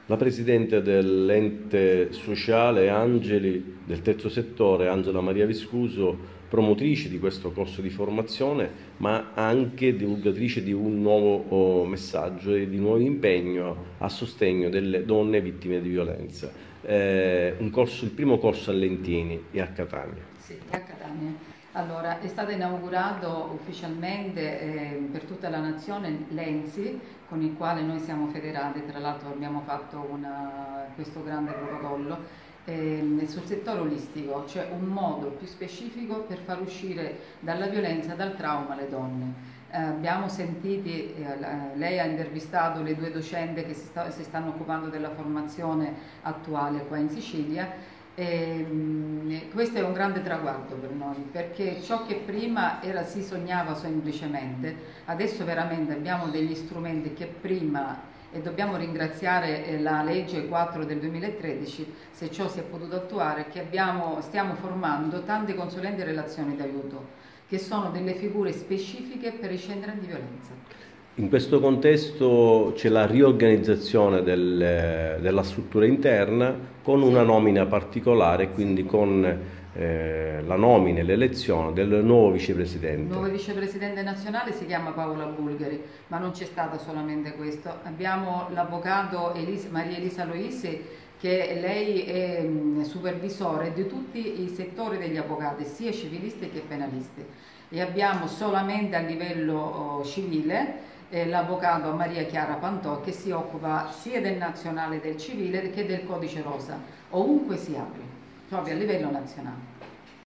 La Presidente dell'ente sociale Angeli del terzo settore, Angela Maria Viscuso, promotrice di questo corso di formazione, ma anche divulgatrice di un nuovo messaggio e di un nuovo impegno a sostegno delle donne vittime di violenza. Il primo corso a Lentini e a Catania. Sì, a Catania. Allora, è stato inaugurato ufficialmente per tutta la nazione l'ENSI, con il quale noi siamo federati, tra l'altro abbiamo fatto questo grande protocollo, sul settore olistico, cioè un modo più specifico per far uscire dalla violenza, dal trauma le donne. Abbiamo sentiti, lei ha intervistato le due docenti che si stanno occupando della formazione attuale qua in Sicilia. Questo è un grande traguardo per noi, perché ciò che prima si sognava semplicemente, adesso veramente abbiamo degli strumenti che prima, e dobbiamo ringraziare la legge 4 del 2013 se ciò si è potuto attuare, che stiamo formando tanti consulenti in relazioni d'aiuto, che sono delle figure specifiche per i centri di violenza. In questo contesto c'è la riorganizzazione della struttura interna con una nomina particolare, quindi con la nomina e l'elezione del nuovo vicepresidente. Il nuovo vicepresidente nazionale si chiama Paola Bulgari, ma non c'è stato solamente questo. Abbiamo l'avvocato Maria Elisa Loisi, che lei è supervisore di tutti i settori degli avvocati, sia civilisti che penalisti. E abbiamo solamente a livello civile l'avvocato Maria Chiara Pantò, che si occupa sia del nazionale del civile che del codice rosa, ovunque si apre, proprio a livello nazionale.